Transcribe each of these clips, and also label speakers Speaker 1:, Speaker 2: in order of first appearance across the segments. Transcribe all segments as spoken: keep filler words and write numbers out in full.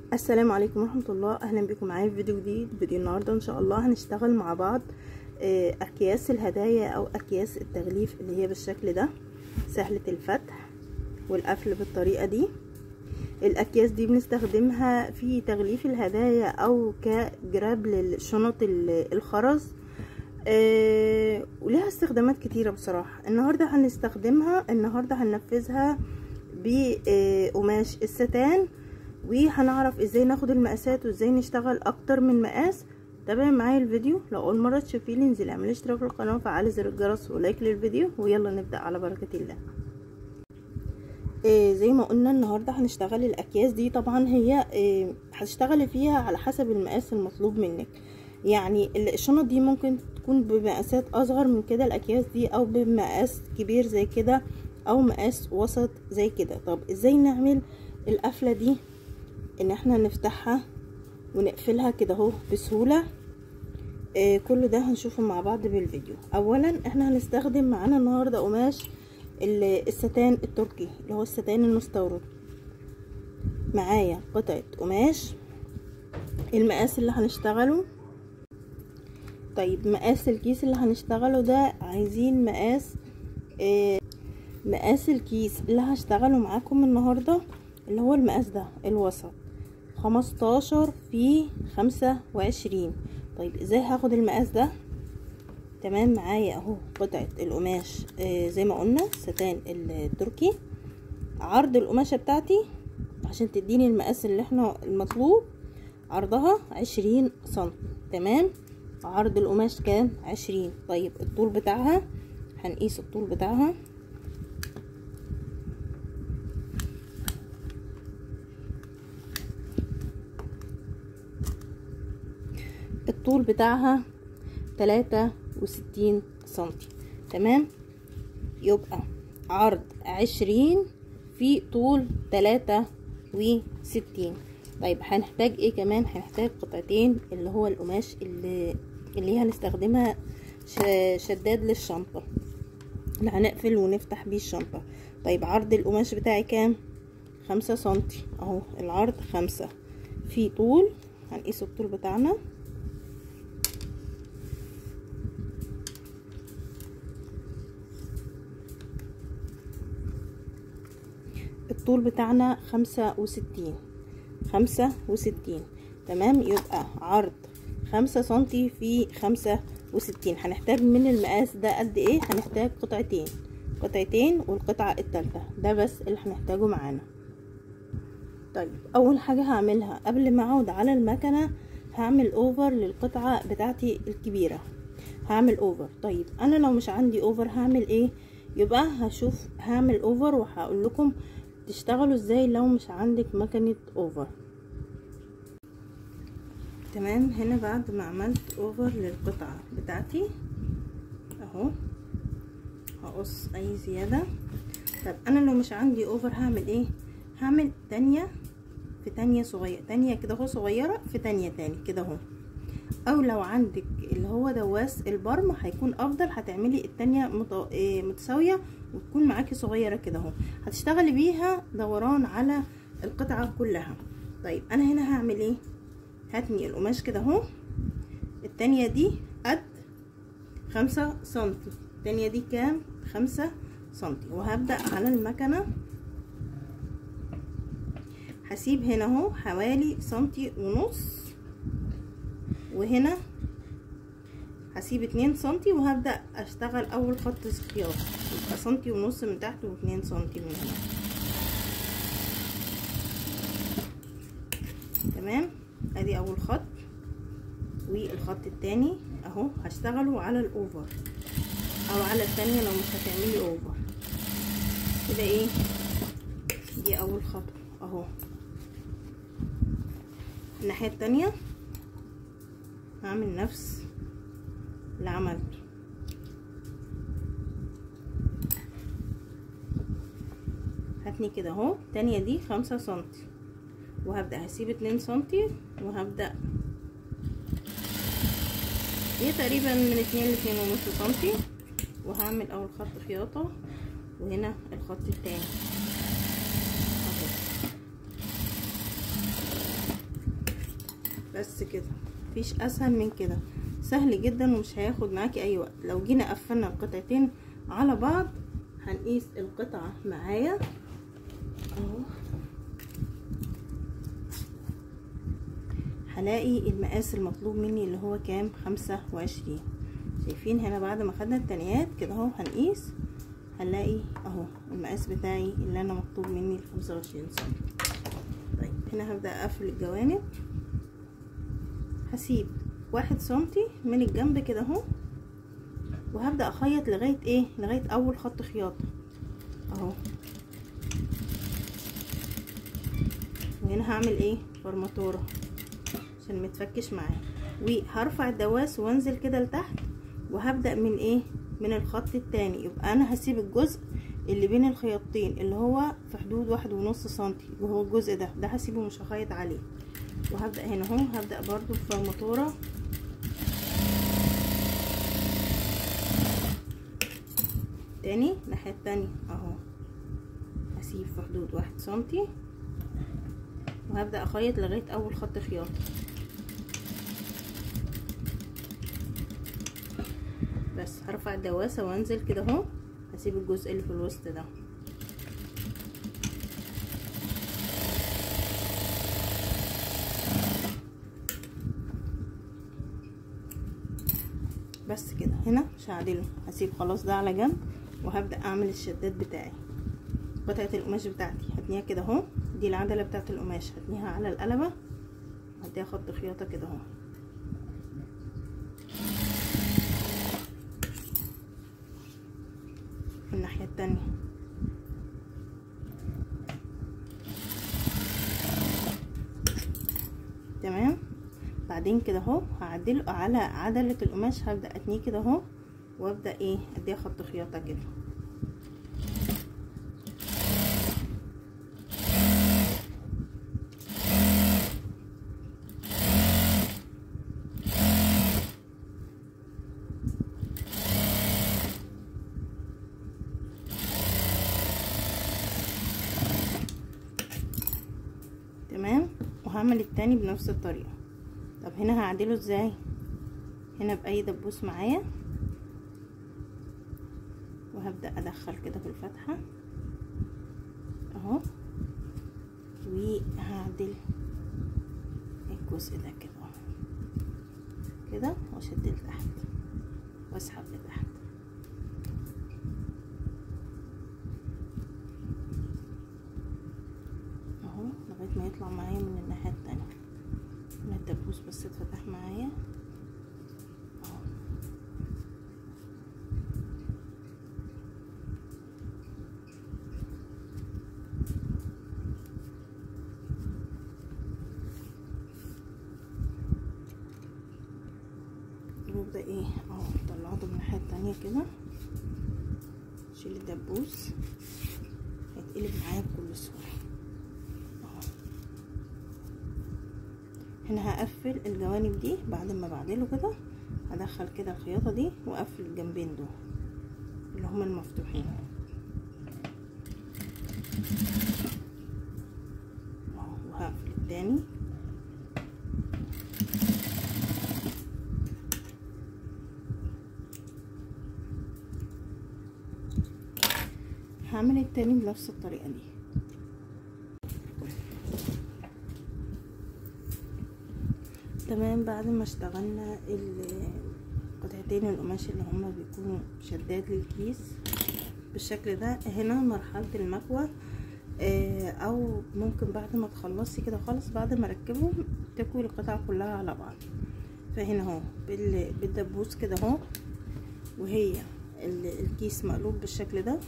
Speaker 1: السلام عليكم ورحمه الله. اهلا بكم معايا في فيديو جديد. فيديو النهارده ان شاء الله هنشتغل مع بعض اكياس الهدايا او اكياس التغليف اللي هي بالشكل ده، سهله الفتح والقفل بالطريقه دي. الاكياس دي بنستخدمها في تغليف الهدايا او كجراب للشنط الخرز، آه ولها استخدامات كتيره بصراحه. النهارده هنستخدمها النهارده هننفذها بقماش الستان، وهنعرف ازاي ناخد المقاسات وازاي نشتغل اكتر من مقاس. تابع معايا الفيديو. لو اول مره تشوفيني انزلي اعملي اشتراك في القناه وفعلي زر الجرس ولايك للفيديو، ويلا نبدا على بركه الله. إيه زي ما قلنا النهارده هنشتغل الاكياس دي. طبعا هي إيه هتشتغلي فيها على حسب المقاس المطلوب منك. يعني الشنط دي ممكن تكون بمقاسات اصغر من كده الاكياس دي، او بمقاس كبير زي كده، او مقاس وسط زي كده. طب ازاي نعمل القفله دي؟ ان احنا نفتحها ونقفلها كده اهو بسهوله. إيه كل ده هنشوفه مع بعض بالفيديو. اولا احنا هنستخدم معانا النهارده قماش الستان التركي اللي هو الستان المستورد. معايا قطعه قماش المقاس اللي هنشتغله. طيب مقاس الكيس اللي هنشتغله ده عايزين مقاس إيه مقاس الكيس اللي هشتغله معاكم النهارده اللي هو المقاس ده الوسط، خمستاشر في خمسة وعشرين. طيب ازاي هاخد المقاس ده؟ تمام، معايا اهو قطعة القماش آه زي ما قلنا ستان التركي. عرض القماشة بتاعتي عشان تديني المقاس اللي احنا المطلوب عرضها عشرين سنتي. تمام، عرض القماش كام؟ عشرين. طيب الطول بتاعها هنقيس الطول بتاعها. الطول بتاعها تلاتة وستين سنتي. تمام، يبقى عرض عشرين في طول تلاتة وستين. طيب هنحتاج ايه كمان؟ هنحتاج قطعتين اللي هو القماش اللي اللي هنستخدمها شداد للشنطة اللي هنقفل ونفتح بيه الشنطة. طيب عرض القماش بتاعي كام؟ خمسة سنتي اهو. العرض خمسة في طول، هنقيس الطول بتاعنا. الطول بتاعنا خمسة وستين خمسة وستين. تمام، يبقى عرض خمسة سنتي في خمسة وستين. هنحتاج من المقاس ده قد ايه؟ هنحتاج قطعتين قطعتين والقطعة التالتة ده بس اللي هنحتاجه معانا. طيب اول حاجة هعملها قبل ما اقعد على المكنة هعمل اوفر للقطعة بتاعتي الكبيرة، هعمل اوفر. طيب انا لو مش عندي اوفر هعمل ايه؟ يبقى هشوف هعمل اوفر وهقول لكم تشتغلوا ازاي لو مش عندك مكنة اوفر. تمام، هنا بعد ما عملت اوفر للقطعة بتاعتي اهو هقص اي زيادة. طب انا لو مش عندي اوفر هعمل ايه؟ هعمل تانية في تانية صغيرة، تانية كده اهو صغيرة في تانية تاني كده اهو. او لو عندك اللي هو دواس البرم هيكون افضل، هتعملي التانية متساوية وتكون معاكي صغيرة كده اهو، هتشتغلي بيها دوران على القطعة كلها. طيب انا هنا هعمل ايه؟ هتني القماش كده اهو. التانية دي قد خمسة سنتي، التانية دي كام؟ خمسة سنتي. وهبدأ على المكنة هسيب هنا اهو حوالي سنتي ونص، وهنا هسيب اتنين سنتي، وهبدأ اشتغل اول خط خياطة. يبقى سنتي ونص من تحت واتنين سنتي من هنا. تمام، ادي اول خط. والخط التاني اهو هشتغله على الاوفر او على التانية لو مش هتعملي اوفر كده. ايه دي اول خطوة اهو. الناحية التانية هعمل نفس اللي عملته. هتني كده اهو. التانية دي خمسة سنتي، وهبدأ هسيب اتنين سنتي، وهبدأ هي تقريبا من اتنين لاتنين ونص سنتي، وهعمل اول خط خياطة وهنا الخط التاني اهو. بس كده، مفيش اسهل من كده، سهل جدا ومش هياخد معاكي اي وقت. لو جينا قفلنا القطعتين على بعض هنقيس القطعة معايا اهو، هلاقي المقاس المطلوب مني اللي هو كام؟ خمسة وعشرين. شايفين هنا بعد ما خدنا التانيات كده اهو هنقيس، هنلاقي اهو المقاس بتاعي اللي انا مطلوب مني الخمسة وعشرين سم. طيب هنا هبدأ اقفل الجوانب، هسيب واحد سنتي من الجنب كده اهو، وهبدأ اخيط لغاية ايه؟ لغاية اول خط خياطة اهو. وهنا هعمل ايه؟ فرماتورة عشان متفكش معايا، وهرفع الدواس وانزل كده لتحت، وهبدأ من ايه؟ من الخط التاني. يبقى انا هسيب الجزء اللي بين الخياطتين اللي هو في حدود واحد ونص سنتي، وهو الجزء ده ده هسيبه مش هخيط عليه. وهبدأ هنا اهو، هبدأ برضو بفرماتورة تاني الناحية التانية اهو، هسيب في حدود واحد سنتي، وهبدأ اخيط لغاية اول خط خياطة. بس هرفع الدواسة وانزل كده اهو، هسيب الجزء اللي في الوسط ده. بس كده، هنا مش هعدله، هسيب خلاص ده على جنب، وهبدأ اعمل الشداد بتاعي. قطعة القماش بتاعتي هتنيها كده اهو، دي العدلة بتاعت القماش، هتنيها على القلبة، هديها خط خياطة كده اهو. الناحية التانية تمام. بعدين كده اهو هعدله على عدلة القماش، هبدأ اتنيه كده اهو، وابدأ ايه؟ اديها خط خياطة كده. تمام. وهعمل التاني بنفس الطريقة. طب هنا هعدله ازاي؟ هنا باي دبوس معايا، وهبدأ ادخل كده في الفتحة اهو، وهعدل الجزء ده كده كده، واشد لتحت واسحب لتحت اهو، لغاية ما يطلع معايا من الناحية التانية. هنا الدبوس بس اتفتح معايا اهو. وابدأ ايه اهو، طلعته من الناحية التانية كده، شيل الدبوس هيتقلب معايا بكل سهولة اهو. هنا هقفل الجوانب دي بعد ما بعدله كده، هدخل كده الخياطة دي واقفل الجنبين دول اللي هما المفتوحين اهو، وهقفل التاني. هعمل التاني بنفس الطريقة دي. تمام. بعد ما اشتغلنا القطعتين القماش اللي هما بيكونوا شداد للكيس بالشكل ده، هنا مرحلة المكوى، اه او ممكن بعد ما تخلصي كده خالص، بعد ما اركبهم تكوي القطع كلها على بعض. فهنا اهو بالدبوس كده اهو، وهي الكيس مقلوب بالشكل ده.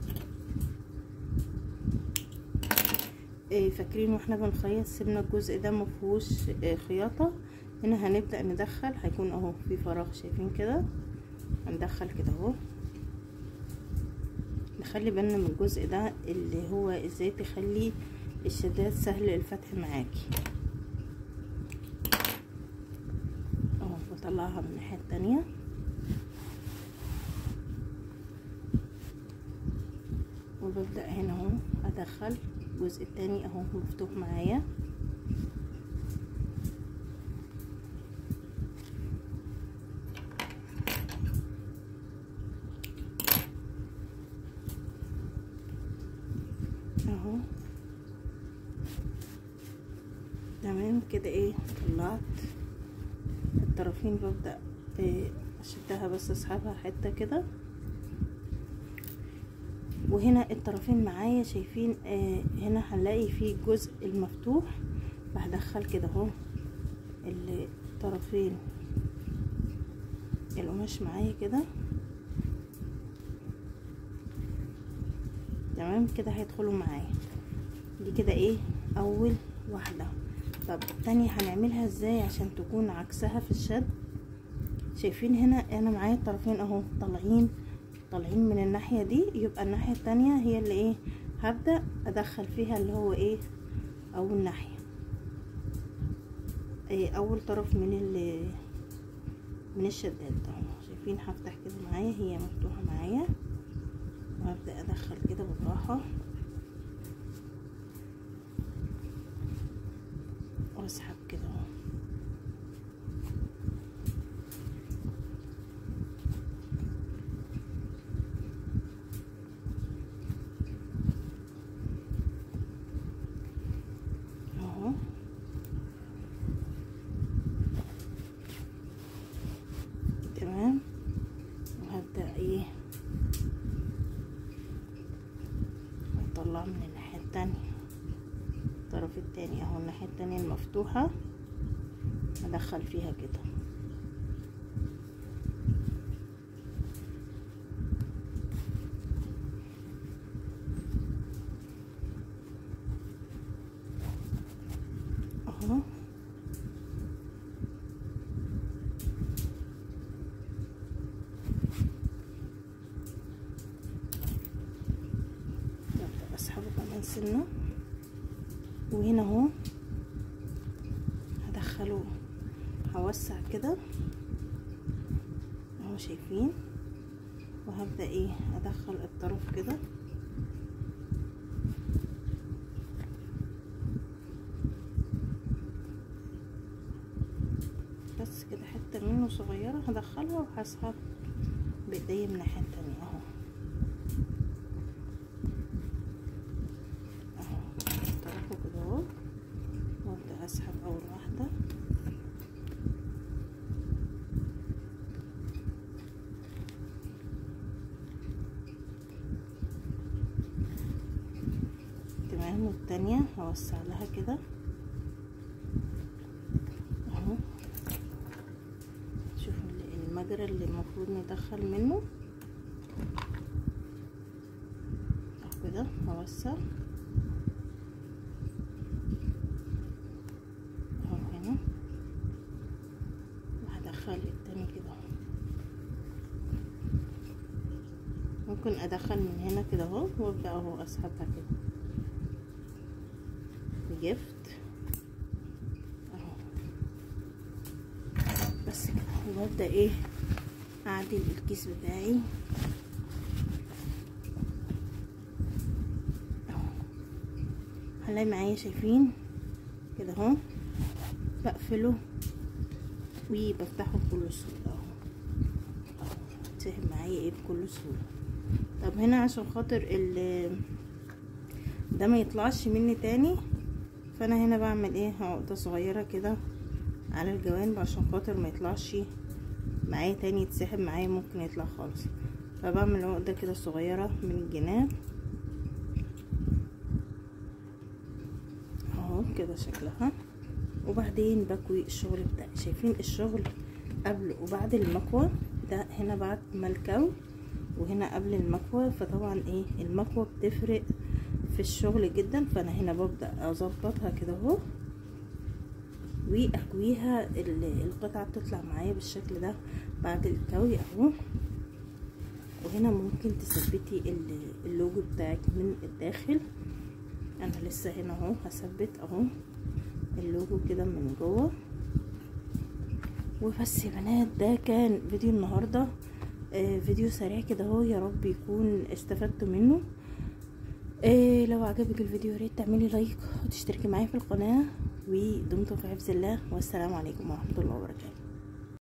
Speaker 1: فاكرين واحنا بنخيط سيبنا الجزء ده مفيهوش خياطة، هنا هنبدأ ندخل، هيكون اهو في فراغ، شايفين كده؟ هندخل كده اهو. نخلي بالنا من الجزء ده اللي هو ازاي تخلي الشداد سهل الفتح معاكي اهو. بطلعها من الناحية التانية وببدأ هنا اهو ادخل الجزء التاني اهو مفتوح معايا تمام كده ايه طلعت الطرفين، ببدأ إيه اشدها بس اسحبها حتة كده، وهنا الطرفين معايا شايفين آه هنا هنلاقي فيه الجزء المفتوح، بهدخل كده اهو الطرفين القماش معايا كده. تمام كده هيدخلوا معايا. دي كده ايه اول واحدة. طب التانية هنعملها ازاي عشان تكون عكسها في الشد؟ شايفين هنا انا معايا الطرفين اهو طالعين طالعين من الناحية دي، يبقى الناحية التانية هي اللي ايه هبدأ ادخل فيها اللي هو ايه اول ناحية، ايه اول طرف من ال من الشداد اهو. شايفين هفتح كده معايا، هي مفتوحة معايا، وهبدأ ادخل كده بالراحة واسحب كده اهو. اهو تمام، وهبدأ ايه اطلع من الناحية التانية الطرف التاني اهو، الناحية التانية المفتوحة ادخل فيها كده. اهو ببدأ اسحبه كمان سنة، وهنا اهو هدخله هوسع كده اهو شايفين، وهبدأ ايه ادخل الطرف كده بس كده، حتة منه صغيرة هدخلها وهسحب بايديا من الناحية التانية اهو. اهو طرفه كده اهو، وابدأ اسحب اول واحدة تمام، والتانية هوسع لها كده اهو. شوفوا المجرى اللي المفروض ندخل منه اهو كده، هوسع اهو هنا، وهدخل التاني كده اهو. ممكن ادخل من هنا كده اهو، وابدأ اهو اسحبها كده بجفت اهو بس كده، وابدأ ايه اعدل الكيس بتاعي اهو. هنلاقي معايا شايفين كده اهو، بقفله وبفتحه بكل سهولة اهو، سهل معايا ايه بكل سهولة. طب هنا عشان خاطر ال ده ما يطلعش مني تاني، فانا هنا بعمل ايه عقدة صغيرة كده على الجوانب عشان خاطر ما يطلعش معايا تاني، يتسحب معايا ممكن يطلع خالص، فبعمل عقدة كده صغيرة من الجناب اهو كده شكلها. وبعدين بكوي الشغل بتاعي. شايفين الشغل قبل وبعد المكوى؟ ده هنا بعد ما الكوي وهنا قبل المكوى، فطبعا ايه المكوى بتفرق في الشغل جدا. فانا هنا ببدأ اظبطها كده اهو واكويها، القطعة بتطلع معايا بالشكل ده بعد الكوي اهو. وهنا ممكن تثبتي اللوجو بتاعك من الداخل. انا لسه هنا اهو هثبت اهو اللوجو كده من جوه. وبس يا بنات، ده كان فيديو النهارده، آه فيديو سريع كده اهو، يا رب يكون استفدتوا منه. آه لو عجبك الفيديو ياريت تعملي لايك وتشتركي معايا في القناه، ودمتم في حفظ الله، والسلام عليكم ورحمه الله وبركاته.